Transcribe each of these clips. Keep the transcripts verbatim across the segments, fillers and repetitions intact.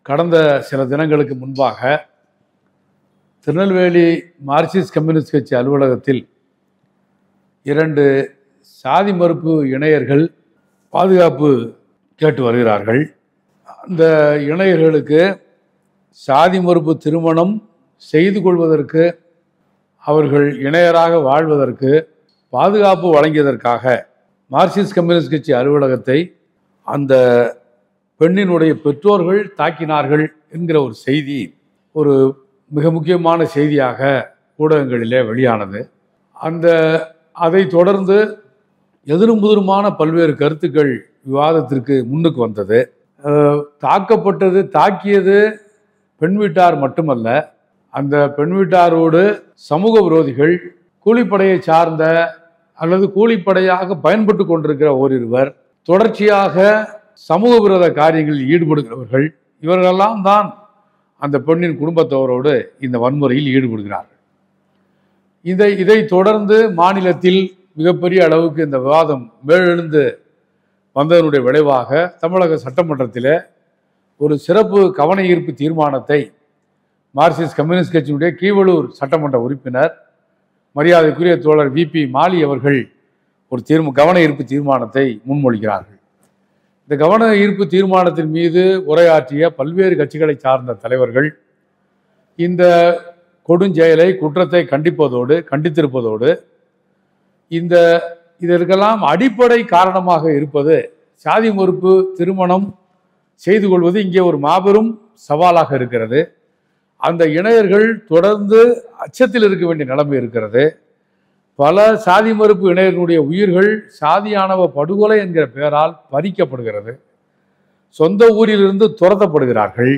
கடந்த சில தினங்களுக்கு முன்பாக திருநெல்வேலி மார்க்சிஸ்ட் கம்யூனிஸ்ட் கட்சி அலுவலகத்தில் இரண்டு சாதி மறுப்பு இணையர்கள் பாதுகாப்பு கேட்டு வருகிறார்கள். அந்த இணையர்களுக்கு சாதி மறுப்பு திருமணம் செய்து கொள்வதற்கு, அவர்கள் இணையராக வாழ்வதற்கு பாதுகாப்பு வழங்கியதற்காக மார்க்சிஸ்ட் கம்யூனிஸ்ட் கட்சி அலுவலகத்தை அந்த பெண்ணினுடைய பெற்றோர்கள் தாக்கினார்கள் என்கிற ஒரு செய்தி ஒரு மிக முக்கியமான செய்தியாக ஊடகங்களிலே வெளியானது. அந்த அதை தொடர்ந்து எதிரும் புதிருமான பல்வேறு கருத்துக்கள் விவாதத்திற்கு முன்னுக்கு வந்தது. தாக்கப்பட்டது தாக்கியது பெண் வீட்டார் மட்டுமல்ல, அந்த பெண் வீட்டாரோடு சமூக விரோதிகள், கூலிப்படையை சார்ந்த அல்லது கூலிப்படையாக பயன்பட்டு கொண்டிருக்கிற ஓரிருவர், தொடர்ச்சியாக சமூக விரோத காரியங்களில் ஈடுபடுகிறவர்கள், இவர்களெல்லாம் தான் அந்த பெண்ணின் குடும்பத்தவரோடு இந்த வன்முறையில் ஈடுபடுகிறார்கள். இதை இதை தொடர்ந்து மாநிலத்தில் மிகப்பெரிய அளவுக்கு இந்த விவாதம் மேலெழுந்து வந்ததனுடைய விளைவாக தமிழக சட்டமன்றத்தில் ஒரு சிறப்பு கவன ஈர்ப்பு தீர்மானத்தை மார்க்சிஸ்ட் கம்யூனிஸ்ட் கட்சியினுடைய கீவளூர் சட்டமன்ற உறுப்பினர் மரியாதைக்குரிய தோழர் வி பி மாலி அவர்கள் ஒரு தீர்ம கவன ஈர்ப்பு தீர்மானத்தை முன்மொழிகிறார்கள். இந்த கவன ஈர்ப்பு தீர்மானத்தின் மீது உரையாற்றிய பல்வேறு கட்சிகளை சார்ந்த தலைவர்கள் இந்த கொடுஞ்செயலை, குற்றத்தை கண்டிப்பதோடு கண்டித்திருப்பதோடு இந்த இதற்கெல்லாம் அடிப்படை காரணமாக இருப்பது சாதி மறுப்பு திருமணம் செய்து கொள்வது இங்கே ஒரு மாபெரும் சவாலாக இருக்கிறது. அந்த இணையர்கள் தொடர்ந்து அச்சத்தில் இருக்க வேண்டிய நிலைமை இருக்கிறது. பல சாதி மறுப்பு இணையர்களுடைய உயிர்கள் சாதியானவ படுகொலை என்கிற பெயரால் பறிக்கப்படுகிறது. சொந்த ஊரிலிருந்து துரத்தப்படுகிறார்கள்.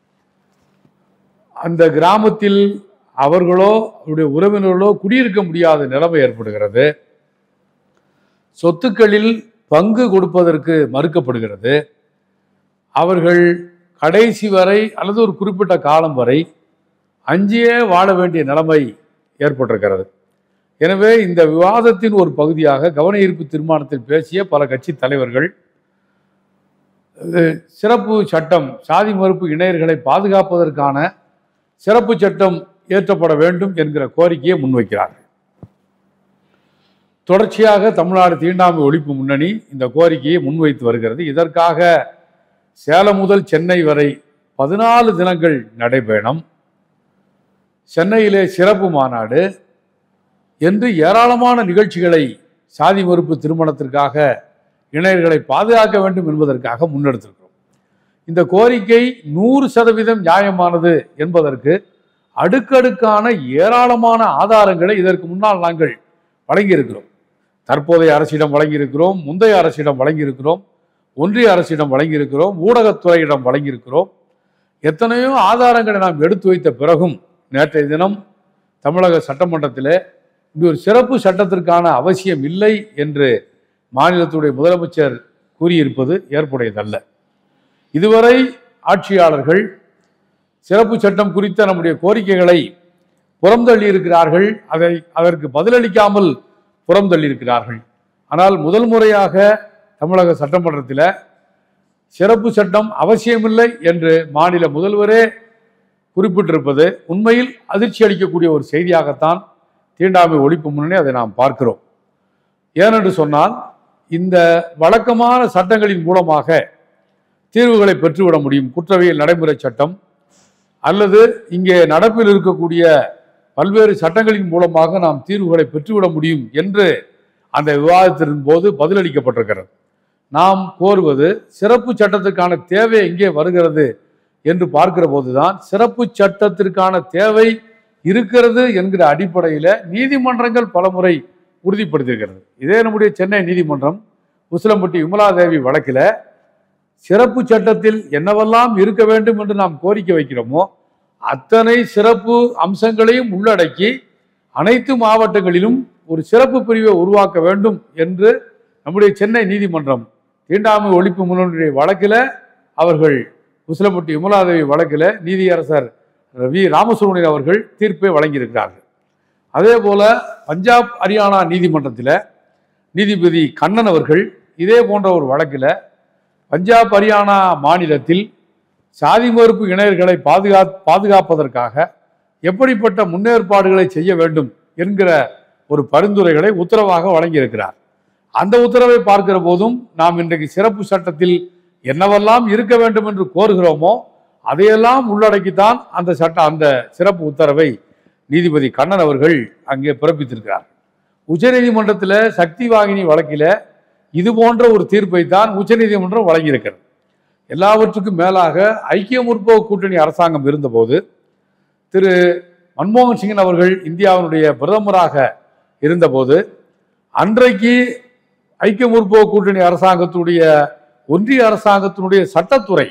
அந்த கிராமத்தில் அவர்களோ அவருடைய உறவினர்களோ குடியிருக்க முடியாத நிலைமை ஏற்படுகிறது. சொத்துக்களில் பங்கு கொடுப்பதற்கு மறுக்கப்படுகிறது. அவர்கள் கடைசி வரை அல்லது ஒரு குறிப்பிட்ட காலம் வரை அஞ்சியே வாழ வேண்டிய நிலைமை ஏற்பட்டிருக்கிறது. எனவே இந்த விவாதத்தின் ஒரு பகுதியாக கவன ஈர்ப்பு தீர்மானத்தில் பேசிய பல கட்சி தலைவர்கள் சிறப்பு சட்டம், சாதி மறுப்பு இணையர்களை பாதுகாப்பதற்கான சிறப்பு சட்டம் இயற்றப்பட வேண்டும் என்கிற கோரிக்கையை முன்வைக்கிறார்கள். தொடர்ச்சியாக தமிழ்நாடு தீண்டாமை ஒழிப்பு முன்னணி இந்த கோரிக்கையை முன்வைத்து வருகிறது. இதற்காக சேலம் முதல் சென்னை வரை பதினாலு தினங்கள் நடைபயணம், சென்னையிலே சிறப்பு மாநாடு என்று ஏராளமான நிகழ்ச்சிகளை சாதி மறுப்பு திருமணத்திற்காக இணையர்களை பாதுகாக்க வேண்டும் என்பதற்காக முன்னெடுத்திருக்கிறோம். இந்த கோரிக்கை நூறு சதவீதம் நியாயமானது என்பதற்கு அடுக்கடுக்கான ஏராளமான ஆதாரங்களை இதற்கு முன்னால் நாங்கள் வழங்கியிருக்கிறோம். தற்போதைய அரசிடம் வழங்கியிருக்கிறோம், முந்தைய அரசிடம் வழங்கியிருக்கிறோம், ஒன்றிய அரசிடம் வழங்கியிருக்கிறோம், ஊடகத்துறையிடம் வழங்கியிருக்கிறோம். எத்தனையோ ஆதாரங்களை நாம் எடுத்து வைத்த பிறகும் நேற்றைய தினம் தமிழக சட்டமன்றத்தில் இப்படி ஒரு சிறப்பு சட்டத்திற்கான அவசியம் இல்லை என்று மாநிலத்துடைய முதலமைச்சர் கூறியிருப்பது ஏற்புடையதல்ல. இதுவரை ஆட்சியாளர்கள் சிறப்பு சட்டம் குறித்த நம்முடைய கோரிக்கைகளை புறந்தள்ளி இருக்கிறார்கள். அதை அதற்கு பதிலளிக்காமல் புறந்தள்ளி இருக்கிறார்கள். ஆனால் முதல் முறையாக தமிழக சட்டமன்றத்தில் சிறப்பு சட்டம் அவசியமில்லை என்று மாநில முதல்வரே குறிப்பிட்டிருப்பது உண்மையில் அதிர்ச்சி அளிக்கக்கூடிய ஒரு செய்தியாகத்தான் தீண்டாமை ஒழிப்பு முன்னணி அதை நாம் பார்க்கிறோம். ஏனென்று சொன்னால் இந்த வழக்கமான சட்டங்களின் மூலமாக தீர்வுகளை பெற்றுவிட முடியும். குற்றவியல் நடைமுறை சட்டம் அல்லது இங்கே நடப்பில் இருக்கக்கூடிய பல்வேறு சட்டங்களின் மூலமாக நாம் தீர்வுகளை பெற்றுவிட முடியும் என்று அந்த விவாதத்தின் போது பதிலளிக்கப்பட்டிருக்கிறது. நாம் கோருவது சிறப்பு சட்டத்திற்கான தேவை எங்கே வருகிறது என்று பார்க்கிற போதுதான் சிறப்பு சட்டத்திற்கான தேவை இருக்கிறது என்கிற அடிப்படையில் நீதிமன்றங்கள் பலமுறை உறுதிப்படுத்தியிருக்கிறது. இதே நம்முடைய சென்னை நீதிமன்றம் உசிலம்பட்டி விமலாதேவி வழக்கில் சிறப்பு சட்டத்தில் என்னவெல்லாம் இருக்க வேண்டும் என்று நாம் கோரிக்கை வைக்கிறோமோ அத்தனை சிறப்பு அம்சங்களையும் உள்ளடக்கி அனைத்து மாவட்டங்களிலும் ஒரு சிறப்பு பிரிவை உருவாக்க வேண்டும் என்று நம்முடைய சென்னை நீதிமன்றம் தீண்டாமை ஒழிப்பு முன்னணியுடைய வழக்கில் அவர்கள் உசிலம்பட்டி விமலாதேவி வழக்கில் நீதியரசர் வி ராமசுப்ரமணியன் அவர்கள் தீர்ப்பை வழங்கியிருக்கிறார்கள். அதே போல பஞ்சாப் ஹரியானா நீதிமன்றத்தில் நீதிபதி கண்ணன் அவர்கள் இதே போன்ற ஒரு வழக்கில் பஞ்சாப் ஹரியானா மாநிலத்தில் சாதி மறுப்பு இணையர்களை பாதுகா பாதுகாப்பதற்காக எப்படிப்பட்ட முன்னேற்பாடுகளை செய்ய வேண்டும் என்கிற ஒரு பரிந்துரைகளை உத்தரவாக வழங்கியிருக்கிறார். அந்த உத்தரவை பார்க்கிற போதும் நாம் இன்றைக்கு சிறப்பு சட்டத்தில் என்னவெல்லாம் இருக்க வேண்டும் என்று கோருகிறோமோ அதையெல்லாம் உள்ளடக்கித்தான் அந்த சட்ட அந்த சிறப்பு உத்தரவை நீதிபதி கண்ணன் அவர்கள் அங்கே பிறப்பித்திருக்கிறார். உச்சநீதிமன்றத்தில் சக்தி வாகினி வழக்கில் இது போன்ற ஒரு தீர்ப்பை தான் உச்சநீதிமன்றம் வழங்கியிருக்கிறது. எல்லாவற்றுக்கும் மேலாக ஐக்கிய முற்போக்கு கூட்டணி அரசாங்கம் இருந்தபோது திரு மன்மோகன் சிங் அவர்கள் இந்தியாவினுடைய பிரதமராக இருந்தபோது அன்றைக்கு ஐக்கிய முற்போக்கு கூட்டணி அரசாங்கத்துடைய ஒன்றிய அரசாங்கத்தினுடைய சட்டத்துறை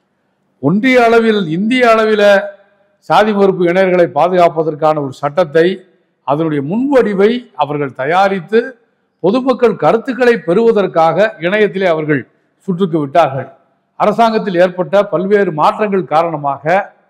ஒன்றிய அளவில் இந்திய அளவில் சாதி மறுப்பு இணையர்களை பாதுகாப்பதற்கான ஒரு சட்டத்தை அதனுடைய முன்வடிவை அவர்கள் தயாரித்து பொதுமக்கள் கருத்துக்களை பெறுவதற்காக இணையத்திலே அவர்கள் சுற்றுக்கு விட்டார்கள். அரசாங்கத்தில் ஏற்பட்ட பல்வேறு மாற்றங்கள் காரணமாக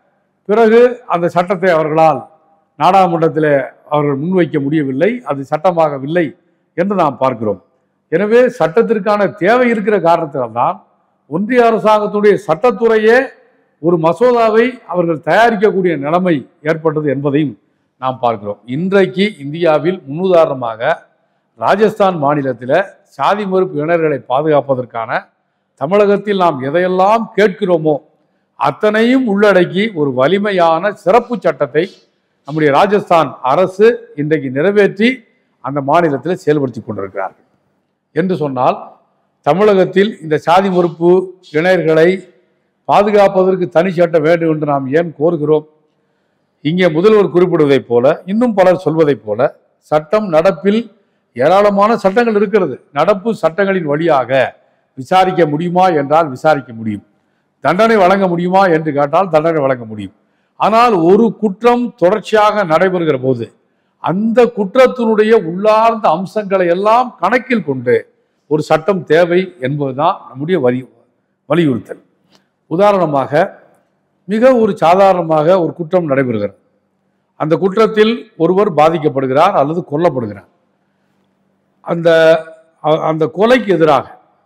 பிறகு அந்த சட்டத்தை அவர்களால் நாடாளுமன்றத்தில் அவர்கள் முன்வைக்க முடியவில்லை, அது சட்டமாகவில்லை என்று நாம் பார்க்கிறோம். எனவே சட்டத்திற்கான தேவை இருக்கிற காரணத்தில்தான் ஒன்றிய அரசாங்கத்துடைய சட்டத்துறையே ஒரு மசோதாவை அவர்கள் தயாரிக்கக்கூடிய நிலைமை ஏற்பட்டது என்பதையும் நாம் பார்க்கிறோம். இன்றைக்கு இந்தியாவில் முன்னுதாரணமாக ராஜஸ்தான் மாநிலத்தில் சாதி மறுப்பு இணையர்களை பாதுகாப்பதற்கான தமிழகத்தில் நாம் எதையெல்லாம் கேட்கிறோமோ அத்தனையும் உள்ளடக்கி ஒரு வலிமையான சிறப்பு சட்டத்தை நம்முடைய ராஜஸ்தான் அரசு இன்றைக்கு நிறைவேற்றி அந்த மாநிலத்தில் செயல்படுத்தி கொண்டிருக்கிறார்கள். என்று சொன்னால் தமிழகத்தில் இந்த சாதி மறுப்பு இணையர்களை பாதுகாப்பதற்கு தனி சட்டம் வேண்டும் என்று நாம் ஏன் கோருகிறோம்? இங்கே முதல்வர் குறிப்பிடுவதைப் போல இன்னும் பலர் சொல்வதைப் போல சட்டம் நடப்பில் ஏராளமான சட்டங்கள் இருக்கிறது. நடப்பு சட்டங்களின் வழியாக விசாரிக்க முடியுமா என்றால் விசாரிக்க முடியும், தண்டனை வழங்க முடியுமா என்று கேட்டால் தண்டனை வழங்க முடியும். ஆனால் ஒரு குற்றம் தொடர்ச்சியாக நடைபெறுகிற போது அந்த குற்றத்தினுடைய உள்ளார்ந்த அம்சங்களை எல்லாம் கணக்கில் கொண்டு ஒரு சட்டம் தேவை என்பதுதான் நம்முடைய வலி வலியுறுத்தல். உதாரணமாக மிக ஒரு சாதாரணமாக ஒரு குற்றம் நடைபெறுகிறது. அந்த குற்றத்தில் ஒருவர் பாதிக்கப்படுகிறார் அல்லது கொல்லப்படுகிறார். அந்த அந்த கொலைக்கு எதிராக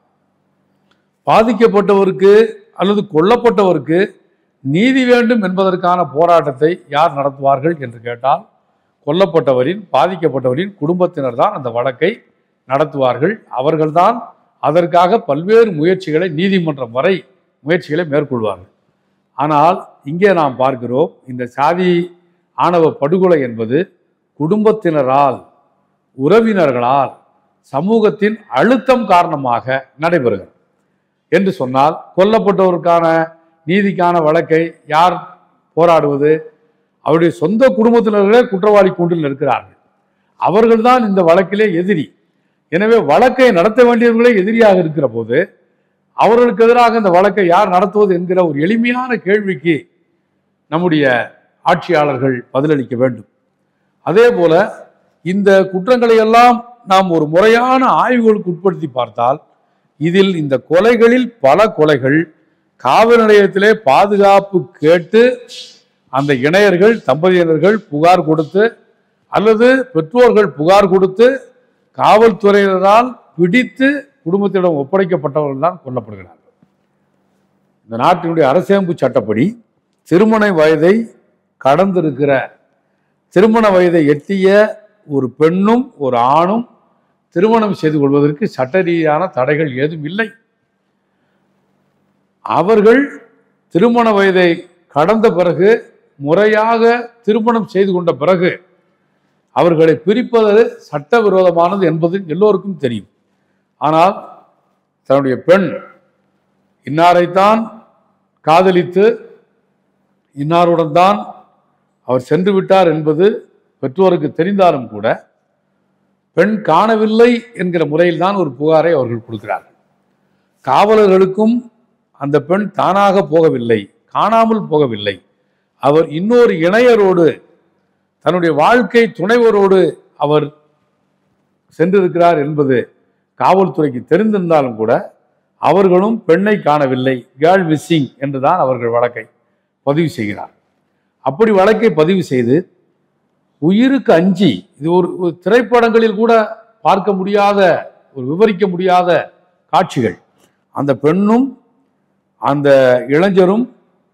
பாதிக்கப்பட்டவருக்கு அல்லது கொல்லப்பட்டவருக்கு நீதி வேண்டும் என்பதற்கான போராட்டத்தை யார் நடத்துவார்கள் என்று கேட்டால் கொல்லப்பட்டவரின் பாதிக்கப்பட்டவரின் குடும்பத்தினர் தான் அந்த வழக்கை நடத்துவார்கள். அவர்கள்தான் அதற்காக பல்வேறு முயற்சிகளை நீதிமன்றம் வரை முயற்சிகளை மேற்கொள்வார்கள். ஆனால் இங்கே நாம் பார்க்கிறோம் இந்த சாதி ஆணவ படுகொலை என்பது குடும்பத்தினரால் உறவினர்களால் சமூகத்தின் அழுத்தம் காரணமாக நடைபெறுகிறது என்று சொன்னால் கொல்லப்பட்டவருக்கான நீதிக்கான வழக்கை யார் போராடுவது? அவருடைய சொந்த குடும்பத்தினர்களே குற்றவாளி கூண்டில் இருக்கிறார்கள். அவர்கள்தான் இந்த வழக்கிலே எதிரி. எனவே வழக்கை நடத்த வேண்டியவர்களே எதிரியாக இருக்கிற போது அவர்களுக்கு எதிராக இந்த வழக்கை யார் நடத்துவது என்கிற ஒரு எளிமையான கேள்விக்கு நம்முடைய ஆட்சியாளர்கள் பதிலளிக்க வேண்டும். அதே போல இந்த குற்றங்களை எல்லாம் நாம் ஒரு முறையான ஆய்வுகளுக்கு உட்படுத்தி பார்த்தால் இதில் இந்த கொலைகளில் பல கொலைகள் காவல் நிலையத்திலே பாதுகாப்பு கேட்டு அந்த இணையர்கள் தம்பதியினர்கள் புகார் கொடுத்து அல்லது பெற்றோர்கள் புகார் கொடுத்து காவல்துறையினரால் பிடித்து குடும்பத்திடம் ஒப்படைக்கப்பட்டவர்கள் தான் கொல்லப்படுகிறார்கள். இந்த நாட்டினுடைய அரசியலமைப்பு சட்டப்படி திருமண வயதை கடந்திருக்கிற திருமண வயதை எட்டிய ஒரு பெண்ணும் ஒரு ஆணும் திருமணம் செய்து கொள்வதற்கு சட்ட ரீதியான தடைகள் ஏதும் இல்லை. அவர்கள் திருமண வயதை கடந்த பிறகு முறையாக திருமணம் செய்து கொண்ட பிறகு அவர்களை பிரிப்பது சட்டவிரோதமானது என்பது எல்லோருக்கும் தெரியும். ஆனால் தன்னுடைய பெண் இன்னாரைத்தான் காதலித்து இன்னாருடன் தான் அவர் சென்று விட்டார் என்பது பெற்றோருக்கு தெரிந்தாலும் கூட பெண் காணவில்லை என்கிற முறையில் தான் ஒரு புகாரை அவர்கள் கொடுக்கிறார்கள். காவலர்களுக்கும் அந்த பெண் தானாக போகவில்லை, காணாமல் போகவில்லை, அவர் இன்னொரு இணையரோடு தன்னுடைய வாழ்க்கை துணைவரோடு அவர் சென்றிருக்கிறார் என்பது காவல்துறைக்கு தெரிந்திருந்தாலும் கூட அவர்களும் பெண்ணை காணவில்லை, கேர்ள் மிஸ்ஸிங் என்றுதான் அவர்கள் வழக்கை பதிவு செய்கிறார். அப்படி வழக்கை பதிவு செய்து உயிருக்கு அஞ்சி, இது ஒரு திரைப்படங்களில் கூட பார்க்க முடியாத ஒரு விவரிக்க முடியாத காட்சிகள், அந்த பெண்ணும் அந்த இளைஞரும்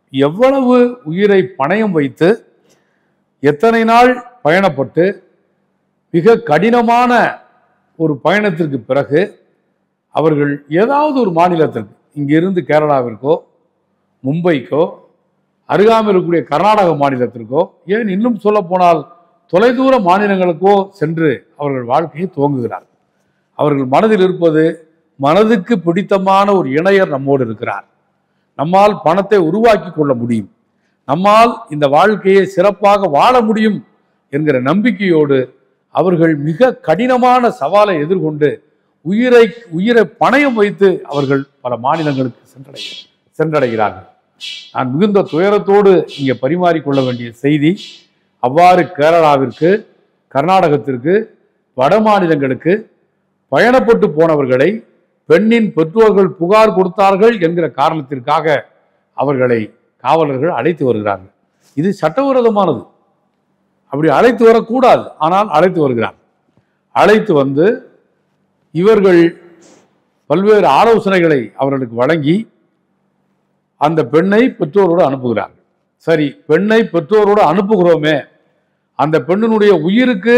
எவ்வளவு உயிரை பணயம் வைத்து எத்தனை நாள் பயணப்பட்டு மிக கடினமான ஒரு பயணத்திற்கு பிறகு அவர்கள் ஏதாவது ஒரு மாநிலத்திற்கு இங்கிருந்து கேரளாவிற்கோ மும்பைக்கோ அருகாமையில் இருக்கக்கூடிய கர்நாடக மாநிலத்திற்கோ ஏன் இன்னும் சொல்ல போனால் தொலைதூர மாநிலங்களுக்கோ சென்று அவர்கள் வாழ்க்கையை துவங்குகிறார்கள். அவர்கள் மனதில் இருப்பது மனதுக்கு பிடித்தமான ஒரு இணையர் நம்மோடு இருக்கிறார், நம்மால் பணத்தை உருவாக்கி கொள்ள முடியும், நம்மால் இந்த வாழ்க்கையை சிறப்பாக வாழ முடியும் என்கிற நம்பிக்கையோடு அவர்கள் மிக கடினமான சவாலை எதிர்கொண்டு உயிரை உயிரை பணயம் வைத்து அவர்கள் பல மாநிலங்களுக்கு சென்றடை சென்றடைகிறார்கள். நான் மிகுந்த துயரத்தோடு இங்கே பரிமாறிக்கொள்ள வேண்டிய செய்தி, அவ்வாறு கேரளாவிற்கு கர்நாடகத்திற்கு வட மாநிலங்களுக்கு பயணப்பட்டு போனவர்களை பெண்ணின் பெற்றோர்கள் புகார் கொடுத்தார்கள் என்கிற காரணத்திற்காக அவர்களை காவலர்கள் அழைத்து வருகிறார்கள். இது சட்டவிரோதமானது, அப்படி அழைத்து வரக்கூடாது, ஆனால் அழைத்து வருகிறார். அழைத்து வந்து இவர்கள் பல்வேறு ஆலோசனைகளை அவர்களுக்கு வழங்கி அந்த பெண்ணை பெற்றோரோடு அனுப்புகிறார்கள். சரி, பெண்ணை பெற்றோரோடு அனுப்புகிறோமே, அந்த பெண்ணினுடைய உயிருக்கு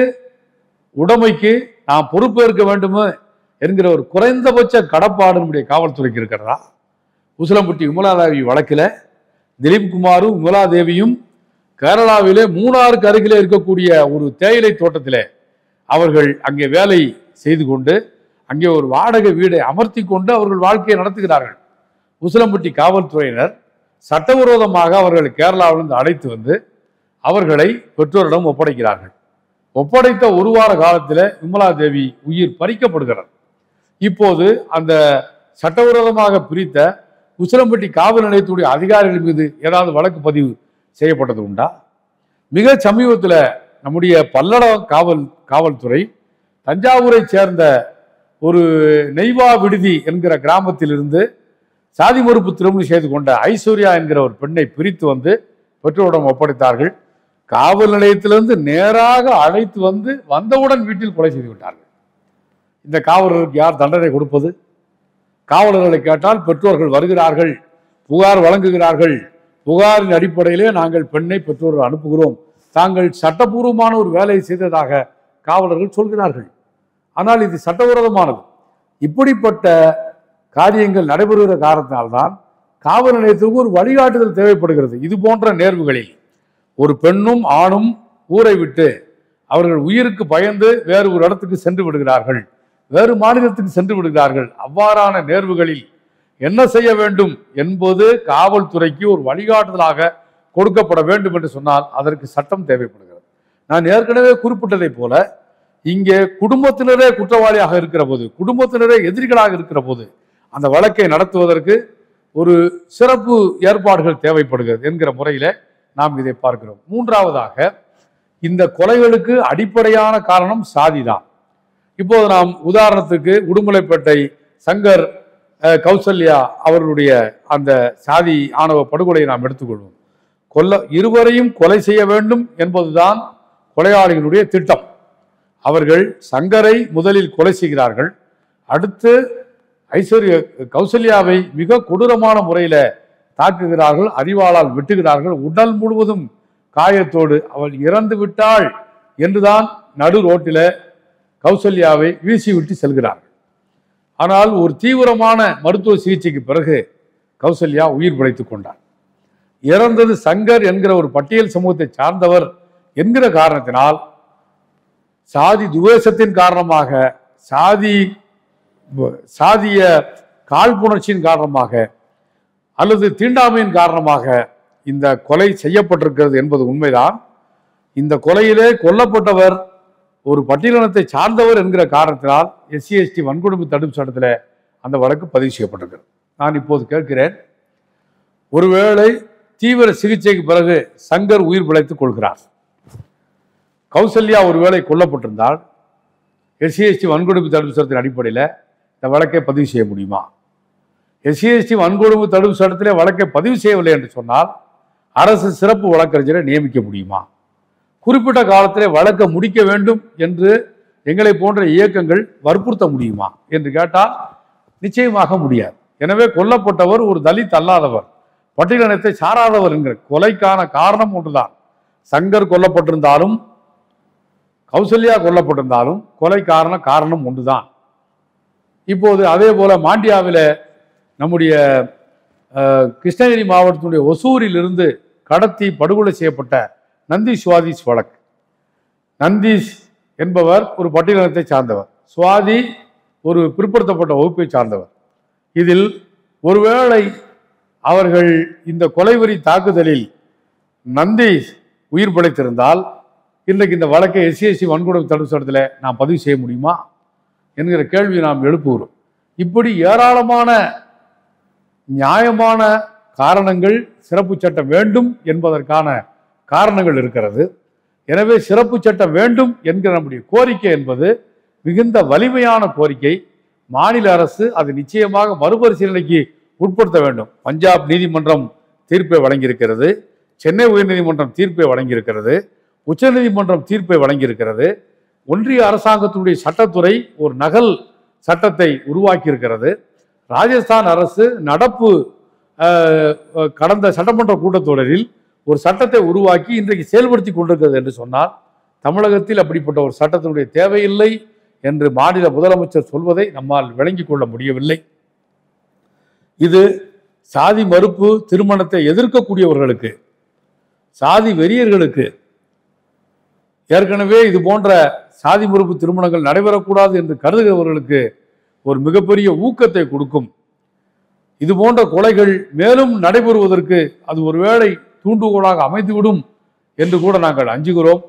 உடைமைக்கு நாம் பொறுப்பேற்க வேண்டுமே என்கிற ஒரு குறைந்தபட்ச கடப்பாடு நம்முடைய காவல்துறைக்கு இருக்கிறதா? உசிலம்பட்டி விமலாதேவி வழக்கில் திலீப் குமாரும் விமலாதேவியும் கேரளாவிலே மூணாருக்கு அருகிலே இருக்கக்கூடிய ஒரு தேயிலை தோட்டத்திலே அவர்கள் அங்கே வேலை செய்து கொண்டு அங்கே ஒரு வாடகை வீடை அமர்த்தி கொண்டு அவர்கள் வாழ்க்கையை நடத்துகிறார்கள். உசிலம்பட்டி காவல்துறையினர் சட்டவிரோதமாக அவர்களை கேரளாவிலிருந்து அழைத்து வந்து அவர்களை பெற்றோரிடம் ஒப்படைக்கிறார்கள். ஒப்படைத்த ஒரு வார காலத்தில் விமலாதேவி உயிர் பறிக்கப்படுகிறார். இப்போது அந்த சட்டவிரோதமாக பிரித்த உசிலம்பட்டி காவல் நிலையத்துடைய அதிகாரிகள் மீது ஏதாவது வழக்கு பதிவு செய்யப்பட்டது உண்டா? மிக சமீபத்தில் நம்முடைய பல்லடம் காவல் காவல்துறை தஞ்சாவூரை சேர்ந்த ஒரு நெய்வா விடுதி என்கிற கிராமத்திலிருந்து சாதி மறுப்பு திருமணம் செய்து கொண்ட ஐஸ்வர்யா என்கிற ஒரு பெண்ணை பிரித்து வந்து பெற்றோரிடம் ஒப்படைத்தார்கள். காவல் நிலையத்திலிருந்து நேராக அழைத்து வந்து வந்தவுடன் வீட்டில் கொலை செய்து விட்டார்கள். இந்த காவலர்களுக்கு யார் தண்டனை கொடுப்பது? காவலர்களை கேட்டால் பெற்றோர்கள் வருகிறார்கள், புகார் வழங்குகிறார்கள், புகாரின் அடிப்படையிலே நாங்கள் பெண்ணை பெற்றோர்கள் அனுப்புகிறோம், தாங்கள் சட்டபூர்வமான ஒரு வேலையை செய்ததாக காவலர்கள் சொல்கிறார்கள். ஆனால் இது சட்டவிரோதமானது. இப்படிப்பட்ட காரியங்கள் நடைபெறுகிற காரணத்தினால்தான் காவல் நிலையத்துக்கு ஒரு வழிகாட்டுதல் தேவைப்படுகிறது. இது போன்ற நேர்வுகளில் ஒரு பெண்ணும் ஆணும் ஊரை விட்டு அவர்கள் உயிருக்கு பயந்து வேறு ஒரு இடத்துக்கு சென்று விடுகிறார்கள், வேறு மாநிலத்துக்கு சென்று விடுகிறார்கள். அவ்வாறான நேர்வுகளில் என்ன செய்ய வேண்டும் என்பது காவல்துறைக்கு ஒரு வழிகாட்டுதலாக கொடுக்கப்பட வேண்டும் என்று சொன்னால் அதற்கு சட்டம் தேவைப்படுகிறது. நான் ஏற்கனவே குறிப்பிட்டதை போல இங்கே குடும்பத்தினரே குற்றவாளியாக இருக்கிற போது, குடும்பத்தினரே எதிரிகளாக இருக்கிற போது அந்த வழக்கை நடத்துவதற்கு ஒரு சிறப்பு ஏற்பாடுகள் தேவைப்படுகிறது என்கிற முறையில நாம் இதை பார்க்கிறோம். மூன்றாவதாக, இந்த கொலைகளுக்கு அடிப்படையான காரணம் சாதிதான். இப்போது நாம் உதாரணத்துக்கு உடுமலைப்பேட்டை சங்கர் கௌசல்யா அவர்களுடைய அந்த சாதி ஆணவ படுகொலையை நாம் எடுத்துக்கொள்வோம். கொல்ல இருவரையும் கொலை செய்ய வேண்டும் என்பதுதான் கொலையாளிகளுடைய திட்டம். அவர்கள் சங்கரை முதலில் கொலை செய்கிறார்கள், அடுத்து ஐஸ்வர்யா கௌசல்யாவை மிக கொடூரமான முறையில தாக்குகிறார்கள், அறிவாளால் வெட்டுகிறார்கள், உடல் முழுவதும் காயத்தோடு அவள் இறந்து விட்டாள் என்றுதான் நடு ரோட்டில கௌசல்யாவை வீசிவிட்டு செல்கிறார்கள். ஆனால் ஒரு தீவிரமான மருத்துவ சிகிச்சைக்கு பிறகு கௌசல்யா உயிர் பிழைத்துக் கொண்டார். இறந்தது சங்கர் என்கிற ஒரு பட்டியல் சமூகத்தை சார்ந்தவர் என்கிற காரணத்தினால் சாதி துவேஷத்தின் காரணமாக, சாதி சாதிய காழ்ப்புணர்ச்சியின் காரணமாக அல்லது தீண்டாமையின் காரணமாக இந்த கொலை செய்யப்பட்டிருக்கிறது என்பது உண்மைதான். இந்த கொலையிலே கொல்லப்பட்டவர் ஒரு பட்டியலினத்தை சார்ந்தவர் என்கிற காரணத்தினால் எஸ்சி எஸ்டி வன்கொடுமை தடுப்பு சட்டத்தில் அந்த வழக்கு பதிவு செய்யப்பட்டிருக்கிறது. நான் இப்போது கேட்கிறேன், ஒருவேளை தீவிர சிகிச்சைக்கு பிறகு சங்கர் உயிர் பிழைத்துக் கொள்கிறார், கௌசல்யா ஒருவேளை கொல்லப்பட்டிருந்தால் எஸ்சி எஸ்டி வன்கொடுமை தடுப்பு சட்டத்தின் அடிப்படையில் இந்த வழக்கை பதிவு செய்ய முடியுமா? எஸ்சி எஸ்டி வன்கொடுமை தடுப்பு சட்டத்திலே வழக்கை பதிவு செய்யவில்லை என்று சொன்னால் அரசு சிறப்பு வழக்கறிஞரை நியமிக்க முடியுமா? குறிப்பிட்ட காலத்திலே வழக்கை முடிக்க வேண்டும் என்று எங்களை போன்ற இயக்கங்கள் வற்புறுத்த முடியுமா என்று கேட்டால் நிச்சயமாக முடியாது. எனவே கொல்லப்பட்டவர் ஒரு தலித் அல்லாதவர், பட்டியலினத்தை சாராதவர் என்கிற கொலைக்கான காரணம் ஒன்றுதான். சங்கர் கொல்லப்பட்டிருந்தாலும் கௌசல்யா கொல்லப்பட்டிருந்தாலும் கொலை காரண காரணம் ஒன்றுதான். இப்போது அதே போல மாண்டியாவில் நம்முடைய கிருஷ்ணகிரி மாவட்டத்தினுடைய ஒசூரில் இருந்து கடத்தி படுகொலை செய்யப்பட்ட நந்தீஷ் சுவாதீஷ் வழக்கு. நந்தீஷ் என்பவர் ஒரு பட்டியலினத்தை சார்ந்தவர், சுவாதி ஒரு பிற்படுத்தப்பட்ட வகுப்பை சார்ந்தவர். இதில் ஒருவேளை அவர்கள் இந்த கொலைவெறி தாக்குதலில் நந்தீஷ் உயிர் பிழைத்திருந்தால் இன்றைக்கு இந்த வழக்கை எஸ்சிஎஸ்சி வன்கொடுமை தடுப்பு சட்டத்தில் நாம் பதிவு செய்ய முடியுமா என்கிற கேள்வியை நாம் எழுப்புகிறோம். இப்படி ஏராளமான நியாயமான காரணங்கள் சிறப்பு சட்டம் வேண்டும் என்பதற்கான காரணங்கள் இருக்கிறது. எனவே சிறப்பு சட்டம் வேண்டும் என்கிற நம்முடைய கோரிக்கை என்பது மிகுந்த வலிமையான கோரிக்கை. மாநில அரசு அது நிச்சயமாக மறுபரிசீலனைக்கு உட்படுத்த வேண்டும். பஞ்சாப் நீதிமன்றம் தீர்ப்பை வழங்கியிருக்கிறது, சென்னை உயர்நீதிமன்றம் தீர்ப்பை வழங்கியிருக்கிறது, உச்சநீதிமன்றம் தீர்ப்பை வழங்கியிருக்கிறது. ஒன்றிய அரசாங்கத்தினுடைய சட்டத்துறை ஒரு நகல் சட்டத்தை உருவாக்கி இருக்கிறது. ராஜஸ்தான் அரசு நடப்பு கடந்த சட்டமன்ற கூட்டத்தொடரில் ஒரு சட்டத்தை உருவாக்கி இன்றைக்கு செயல்படுத்தி கொண்டிருக்கிறது என்று சொன்னால் தமிழகத்தில் அப்படிப்பட்ட ஒரு சட்டத்தினுடைய தேவையில்லை என்று மாநில முதலமைச்சர் சொல்வதை நம்மால் விளங்கிக் கொள்ள முடியவில்லை. இது சாதி மறுப்பு திருமணத்தை எதிர்க்கக்கூடியவர்களுக்கு, சாதி வெறியர்களுக்கு, ஏற்கனவே இது போன்ற சாதி மறுப்பு திருமணங்கள் நடைபெறக்கூடாது என்று கருதுகிறவர்களுக்கு ஒரு மிகப்பெரிய ஊக்கத்தை கொடுக்கும். இது போன்ற கொலைகள் மேலும் நடைபெறுவதற்கு அது ஒருவேளை தூண்டுகோலாக அமைந்துவிடும் என்று கூட நாங்கள் அஞ்சுகிறோம்.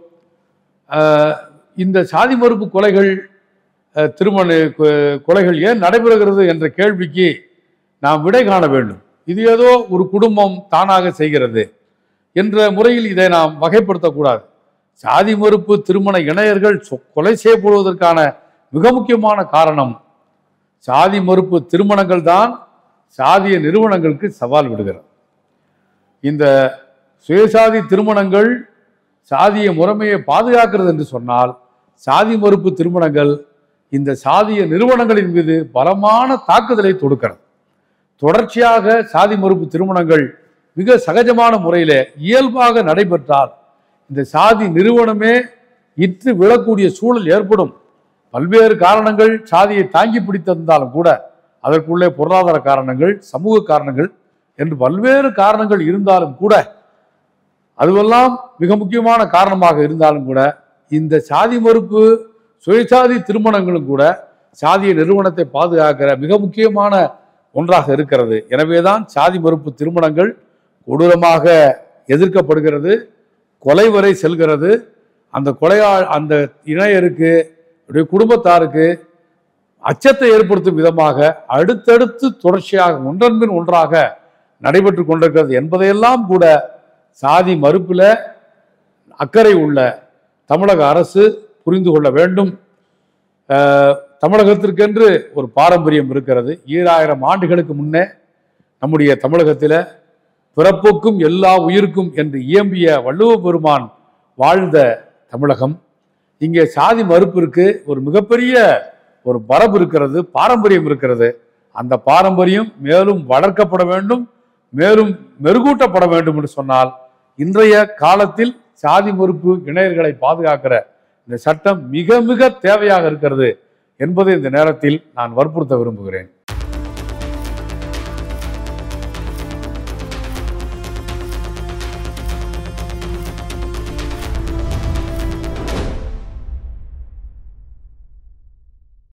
இந்த சாதி மறுப்பு கொலைகள், திருமண கொலைகள் ஏன் நடைபெறுகிறது என்ற கேள்விக்கு நாம் விடை காண வேண்டும். இது ஏதோ ஒரு குடும்பம் தானாக செய்கிறது என்ற முறையில் இதை நாம் வகைப்படுத்தக்கூடாது. சாதி மறுப்பு திருமண இணையர்கள் கொலை செய்யப்படுவதற்கான மிக முக்கியமான காரணம் சாதி மறுப்பு திருமணங்கள் தான் சாதிய நிறுவனங்களுக்கு சவால் விடுகிறது. இந்த சுயசாதி திருமணங்கள் சாதிய முறைமையை பாதுகாக்கிறது என்று சொன்னால் சாதி மறுப்பு திருமணங்கள் இந்த சாதிய நிறுவனங்களின் மீது பலமான தாக்குதலை தொடுக்கிறது. தொடர்ச்சியாக சாதி மறுப்பு திருமணங்கள் மிக சகஜமான முறையில் இயல்பாக நடைபெற்றால் இந்த சாதி நிறுவனமே இற்று விழக்கூடிய சூழல் ஏற்படும். பல்வேறு காரணங்கள் சாதியை தாங்கி பிடித்திருந்தாலும் கூட அதற்குள்ளே பொருளாதார காரணங்கள், சமூக காரணங்கள் என்று பல்வேறு காரணங்கள் இருந்தாலும் கூட, அதுவெல்லாம் மிக முக்கியமான காரணமாக இருந்தாலும் கூட இந்த சாதி மறுப்பு சுயசாதி திருமணங்களும் கூட சாதிய நிறுவனத்தை பாதுகாக்கிற மிக முக்கியமான ஒன்றாக இருக்கிறது. எனவேதான் சாதி மறுப்பு திருமணங்கள் கொடூரமாக எதிர்க்கப்படுகிறது, கொலை வரை செல்கிறது. அந்த கொலையாள் அந்த இணையருக்கு, குடும்பத்தாருக்கு அச்சத்தை ஏற்படுத்தும் விதமாக அடுத்தடுத்து தொடர்ச்சியாக ஒன்றன் பின் ஒன்றாக நடைபெற்று கொண்டிருக்கிறது என்பதையெல்லாம் கூட சாதி மறுப்பில் அக்கறை உள்ள தமிழக அரசு புரிந்து கொள்ள வேண்டும். தமிழகத்திற்கென்று ஒரு பாரம்பரியம் இருக்கிறது. ஈராயிரம் ஆண்டுகளுக்கு முன்னே நம்முடைய தமிழகத்தில் பிறப்புக்கும் எல்லா உயிருக்கும் என்று இயம்பிய வள்ளுவ பெருமான் வாழ்ந்த தமிழகம். இங்கே சாதி மறுப்பிற்கு ஒரு மிகப்பெரிய ஒரு மரபு இருக்கிறது, பாரம்பரியம் இருக்கிறது. அந்த பாரம்பரியம் மேலும் வளர்க்கப்பட வேண்டும், மேலும் மெருகூட்டப்பட வேண்டும் என்று சொன்னால் இன்றைய காலத்தில் சாதி மறுப்பு இணையர்களை பாதுகாக்கிற இந்த சட்டம் மிக மிக தேவையாக இருக்கிறது என்பதை இந்த நேரத்தில் நான் வற்புறுத்த விரும்புகிறேன்.